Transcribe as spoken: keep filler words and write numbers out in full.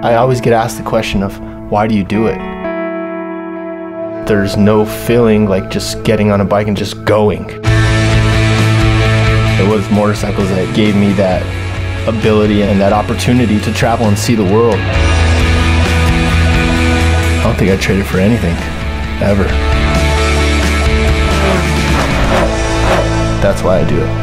I always get asked the question of, why do you do it? There's no feeling like just getting on a bike and just going. It was motorcycles that gave me that ability and that opportunity to travel and see the world. I don't think I'd trade it for anything, ever. That's why I do it.